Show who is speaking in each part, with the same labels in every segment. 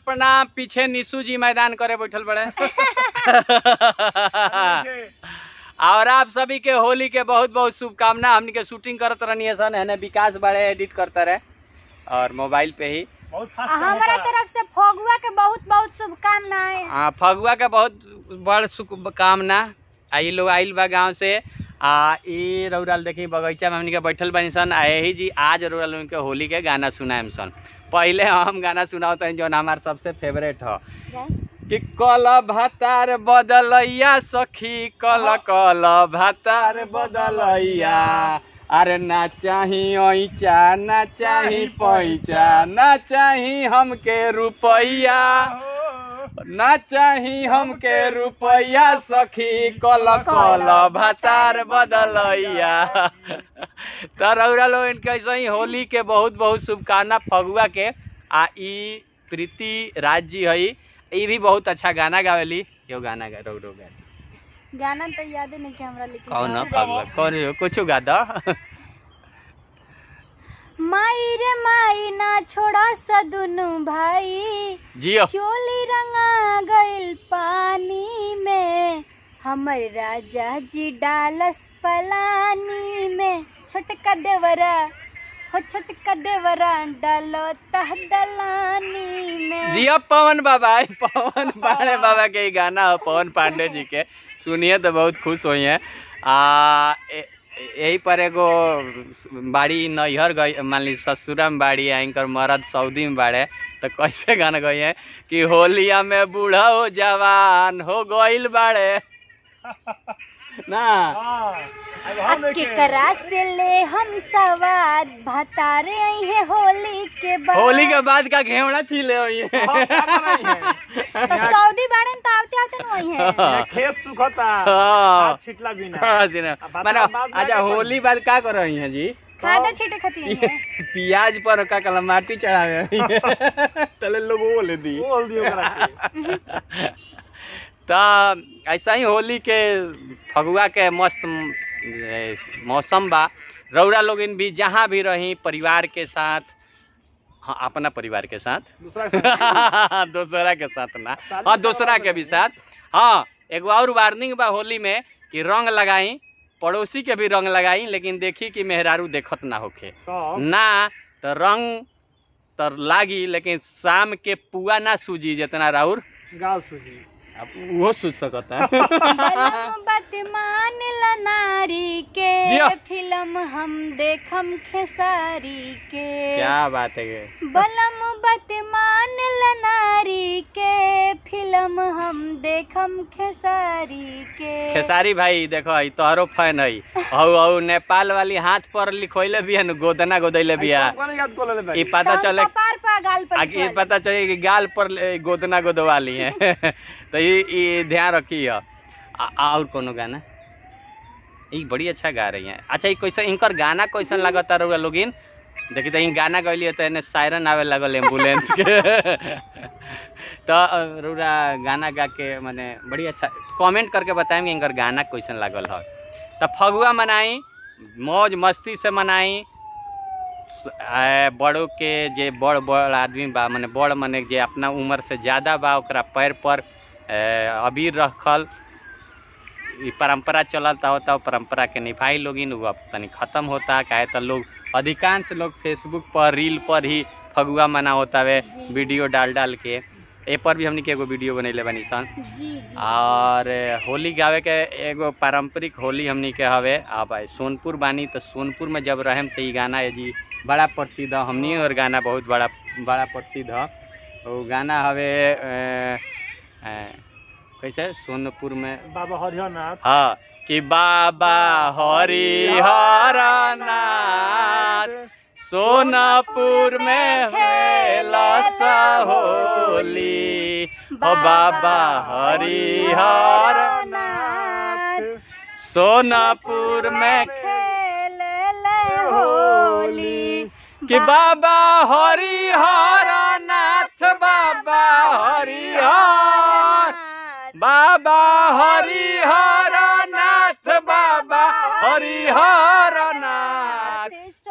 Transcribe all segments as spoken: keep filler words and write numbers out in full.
Speaker 1: प्रणाम। पीछे निशु जी मैदान करे बैठल बड़े। और आप सभी के होली के बहुत बहुत शुभकामना। हमनी के शूटिंग करत रहनी सन, है विकास बड़े एडिट करता रहे और मोबाइल पे ही।
Speaker 2: हमारा तरफ से फगुआ के बहुत बहुत शुभकामनाएं।
Speaker 1: हाँ, फगुआ के बहुत बड़ शुभकामना। आई लोग आइल बा गाँव से आ ई रउराल देखी बगीचा में हमनी के बैठल बनी सन। आ यही जी आज रउराल उनके होली के गाना सुनाएम सन। पहले हम गाना सुनाओ जो हमार सबसे फेवरेट हो कि कल भातार बदलैया सखी, कल कल भातार बदलैया, अरे ना चाही ऐचा ना चाही पैचा, ना चाही हमके रुपैया, ना चाही हमके रुपैया सखी, कल कल भातार बदलैया। तो रउरा लोग इनके ऐसे ही होली के बहुत बहुत शुभकामना फगुआ के। आ ई प्रीति राज जी है, ये भी बहुत अच्छा गाना गावेली। यो गाना गा रो रो गा
Speaker 2: गाना तो याद नहीं कि हमरा, लेकिन
Speaker 1: कौन है फगुआ कौन कुछ गा दो।
Speaker 2: माई रे माई ना छोड़ा सदुनु भाई,
Speaker 1: जियो
Speaker 2: चोली रंगा गइल पानी में, हमर राजा जी डालस पलानी में, छोटका देवरा हो छोटका देवरा डालो तह दलानी में।
Speaker 1: जियो पवन बाबा, पवन पांडे बाबा के ही गाना हो, पवन पांडे जी के सुनिए तो बहुत खुश हुई है। आ यही पर एगो बाड़ी नैहर गई, मान ली ससुरा में बाड़ी है, इनकर मरद सऊदी में बाड़े, तो कैसे गाना गई है कि होलिया में बूढ़ा हो जवान हो गइल बाड़े ना।
Speaker 2: अब केकरा से ले हम सवाद भतारे आई है होली के बाद।
Speaker 1: होली के बाद का घेवड़ा छीले हुई है
Speaker 2: तो सऊदी बाड़े तो आते आते न हुई है,
Speaker 3: खेत सुखता
Speaker 1: हां
Speaker 3: छिटला बिना
Speaker 1: मानो। अच्छा होली बाद का कर रही है जी?
Speaker 2: खादा छीटे खाती है
Speaker 1: प्याज पर का कल माटी चढ़ावे तले लोग बोले दी
Speaker 3: बोल दियो करा के।
Speaker 1: तो ऐसा ही होली के फगुआ के मस्त मौसम बा। रउरा लोग भी जहाँ भी रही परिवार के साथ, हाँ अपना परिवार के साथ, दूसरा के साथ ना, हाँ दूसरा के भी साथ। हाँ एगो और वार्निंग बा होली में कि रंग लगाई, पड़ोसी के भी रंग लगाई, लेकिन देखी कि मेहरारू देखत ना होखे ना, तो रंग तो लागी लेकिन शाम के पुआ ना सूजी जितना राउर
Speaker 3: गाल सूजी
Speaker 1: अब वो सोच सकता है।
Speaker 2: मान ला नारी के फिल्म हम देखम खेसारी के।
Speaker 1: क्या बात है ये?
Speaker 2: बलम बत मान ला नारी के फिल्म हम देखम खेसारी के।
Speaker 1: खेसारी भाई देखो तोहरो फैन है। औ औ नेपाल वाली हाथ पर लिखोइले भी है न, गोदना गोदैले भी है। ई पता चले आगे पता चले कि गाल पर गोदना गोदवाली है। तो ये ध्यान रखिए। और कोनो गाना ये बड़ी अच्छा गा रही है। अच्छा ये कैसा इनकर गाना कैसन लगता रउआ लोगिन? देखी तो इन गाना गैली तो इन्हें सायरन आवे लगल एम्बुलेंस के। तो रउरा गाना गा के माने बड़ी अच्छा कमेंट करके बताएंगे इनकर गाना कैसन लागल है। तो फगुआ मनाई, मौज मस्ती से मनाई। बड़ों के जे बड़ बड़ आदमी बा माने बड़ माने जे अपना उम्र से ज़्यादा बा ओकरा पैर पर अबीर रखल ई परंपरा चलता होता, परंपरा के निभाई लोगिन वो अब तनी खत्म होता। काहे तो लोग अधिकांश लोग फेसबुक पर रील पर ही फगुआ मना होता है, वीडियो डाल डाल के। ए पर भी हमने के एगो वीडियो बनैले बनी सन। और होली गावे के एगो पारंपरिक होली हमनी के हवे। अब सोनपुर बानी तो सोनपुर में जब रहेम तो ये गाना है जी बड़ा प्रसिद्ध है। हमनी और गाना बहुत बड़ा बड़ा प्रसिद्ध है। वो गाना हवे ए, ए, कैसे सोनपुर में
Speaker 3: बाबा हरिहर नाथ।
Speaker 1: हाँ कि बाबा हरिहर नाथ सोनपुर में खेलस होली, हो बाबा हरिहर नाथ सोनपुर में
Speaker 2: खेल होली।
Speaker 1: कि बाबा हरिहर नाथ, बाबा हरिहर, बाबा हरिहर नाथ, बाबा हरिहर नाथ सोन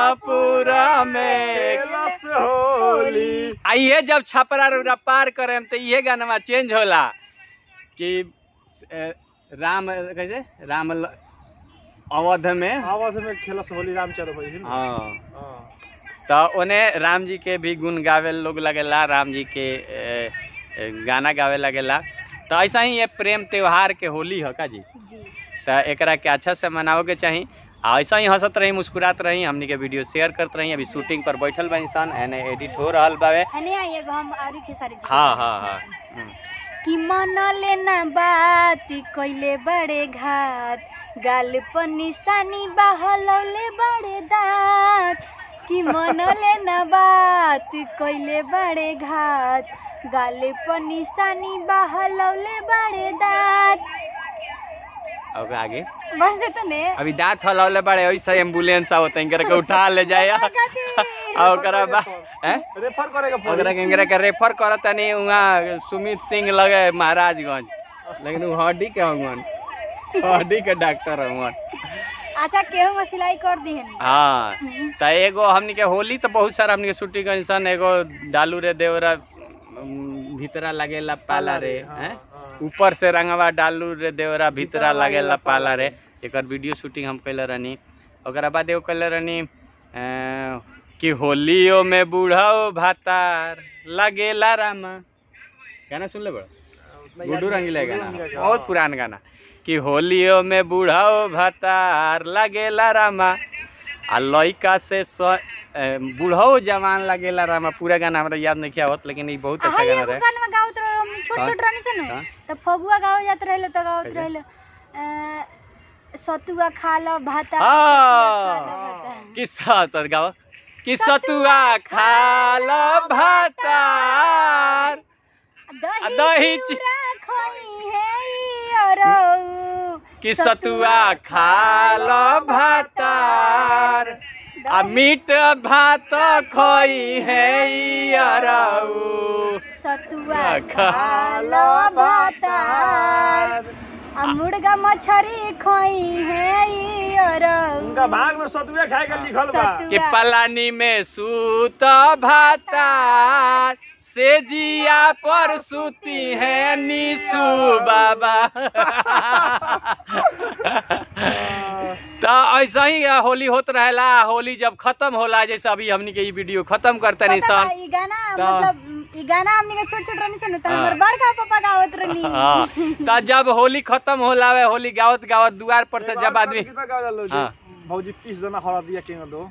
Speaker 1: जौनपुरा में
Speaker 3: खेलस होली।
Speaker 1: आइए जब छपरा रुरा पार करे तो ये गाना चेंज होला कि ए, राम कैसे राम ल- अवध में
Speaker 3: आवाज में खेलस होली रामचंद्र भाई।
Speaker 1: हाँ
Speaker 3: हाँ।
Speaker 1: तो उन्हें राम जी के भी गुण गावे लोग लगेला, राम जी के ए, ए, गाना गावे लगेला। तो ऐसा ही ये प्रेम त्योहार के होली है का जी।
Speaker 2: जी
Speaker 1: तो एकरा के अच्छा से मनाओ के चाहिए। आ ऐसा ही हंसत रही मुस्कुरात रही, हमनी के वीडियो शेयर करते रही। अभी शूटिंग पर बैठल बा इंसान, एने एडिट हो रहा बावे।
Speaker 2: हने आइए हम और खेसारी जी
Speaker 1: हाँ हाँ हाँ हम्म।
Speaker 2: कि मन लेना बात कोइले बड़े घाट, गाल पर निशानी बहलौले बड़े दांत। कि मन लेना बात कोइले बड़े घाट, गाल पर निशानी बहलौले बड़े दांत।
Speaker 1: अब आगे
Speaker 2: बस तो ने
Speaker 1: अभी दांत हलौले बड़े ऐसा एम्बुलेंस आवत है, इनकरा के उठा ले जाए और ओकरा बा हैं
Speaker 3: रेफर करेगा फोन।
Speaker 1: ओकरा के इनकरा के रेफर करत नहीं वहां सुमित सिंह लगे महाराजगंज, लेकिन वो हड्डी के हवन, हड्डी के डॉक्टर हवन।
Speaker 2: अच्छा केहू में सिलाई कर दी है।
Speaker 1: हाँ तो एगो हमनी के होली तो बहुत सारा हमनी के शूटिंग के इंसान, एगो डालू रे देवरा उम, भीतरा लगेला पाला रे हैं, ऊपर से रंगवा डालू रे देवरा भीतरा लगेला पाला रे, एकर वीडियो शूटिंग हम कैले रहनी। ओकरा बाद एगो कैले रहनी अ, कि होलियो में बूढ़ो भातार लगेला रामा, गाना सुन ले बड़ा गुड्डू रंगीला गाना, बहुत पुरान गाना। कि होलियो में बूढ़ो भातार लगेला रामा, आ लइका से बूढ़ो जवान लगेला रामा। पूरा गाना हमरा याद नहीं आवत, लेकिन ये बहुत अच्छा गाना रहे।
Speaker 2: गाना में गावत रहे छोट छोट रानी से
Speaker 1: हाँ?
Speaker 2: न, तो फगुआ गाव जात रहे तो गावत रहे सतुआ खा लो भाता।
Speaker 1: हाँ किस्सा तर गाओ कि सतुआ खा लो भातार,
Speaker 2: दही
Speaker 1: दही चि-
Speaker 2: चूड़ा खोई है अरौ,
Speaker 1: कि सतुआ खा लो भातार, आ मीट भात खोई है अरौ,
Speaker 2: सतुआ खा लो भातार, आ मुर्गा मछरी खोई है अरौ।
Speaker 3: उनका भाग में सतुए खाए के लिखल बा।
Speaker 2: सतुआ।
Speaker 1: कि पलानी में सूत भातार, से जिया पर सूती है नीसू बाबा। तो ऐसा ही होली होत रहेला। होली जब खत्म होला, जैसे अभी हमनी के ये वीडियो खत्म करते नहीं
Speaker 2: पता बा,
Speaker 1: सन।
Speaker 2: ई गाना
Speaker 1: तो-
Speaker 2: मतलब ई गाना हमनी के छोट छोट रहनी से न, त
Speaker 1: हाँ।
Speaker 2: हमर बड़का पापा गावत रहनी।
Speaker 1: हाँ तो जब होली खत्म होला वे होली गावत गावत द्वार पर से जब आदमी हाँ।
Speaker 3: भौजी पीस देना हरा दिया के दो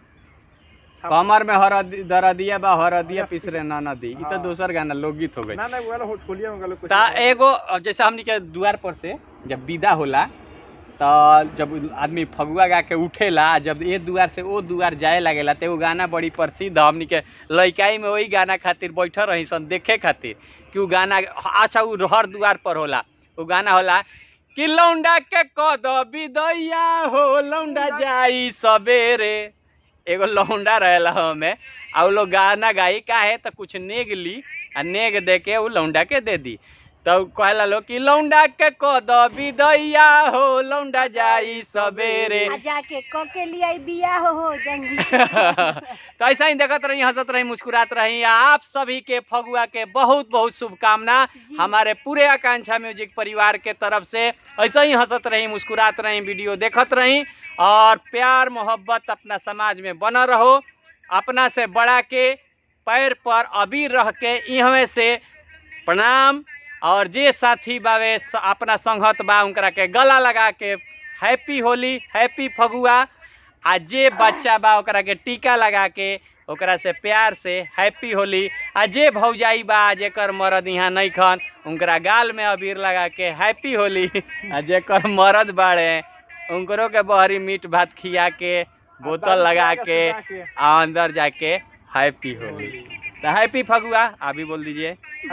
Speaker 1: कमर में हरदी दरदिया बा हरदिया पिसरे न नदी, ई तो
Speaker 3: हाँ।
Speaker 1: दोसर गाना लोकगीत हो गई।
Speaker 3: ना ना वो होलिया में गलो कुछ
Speaker 1: ता एगो जैसे हमनी के द्वार पर से जब विदा होला, तो जब आदमी फगुआ गा के उठेला, जब ए दुआर से ओ दुआर जाए लगेला, तो एगो गाना बड़ी प्रसिद्ध हमनी के लइकाई में वही गाना खातिर बैठल रही सन देखे खातिर कि उ गाना अच्छा उ हर दुआर पर होला। उ गाना होला कि लौंडा के कद बिदैया हो लौंडा जाई सबेरे, एगो लौंडा रहेला हमें आ उ लोग गाना गाई काहे तो कुछ नेग ली आ नेग दे के उ लौंडा के दे दी। तो कहला लोग कि लौंडा के कद बिदैया हो लौंडा जाई सबेरे।
Speaker 2: आ जाके क के लिए बिया हो हो जल्दी।
Speaker 1: तो ऐसा ही देखत रही, हंसत रही, मुस्कुरात रही। आप सभी के फगुआ के बहुत बहुत शुभकामना हमारे पूरे आकांक्षा म्यूजिक परिवार के तरफ से। ऐसा ही हंसत रही, मुस्कुरात रही, वीडियो देखत रही और प्यार मोहब्बत अपना समाज में बना रहो। अपना से बड़ा के पैर पर अबीर रह के इहवे से प्रणाम, और जे साथी बावे अपना संगत बा उनकरा के गला लगा के हैप्पी होली हैप्पी फगुआ, आ जे बच्चा बा ओकरा के टीका लगा के ओकरा से प्यार से हैप्पी होली, आ जे भौजाई बा जेकर मरद यहाँ नहीं खन उनकरा गाल में अबीर लगा के हैप्पी होली, आ जेकर मरद बाड़े उनकरों के बहरी मीट भात खिया के बोतल लगा के आ अंदर जाके हैप्पी होली। तो हैप्पी फगुआ आप भी बोल दीजिए।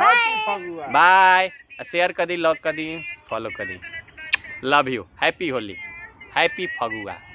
Speaker 1: बाय, शेयर कर दी, लॉक कर दी, फॉलो कर दी। Love you, happy Holi, happy Phagua.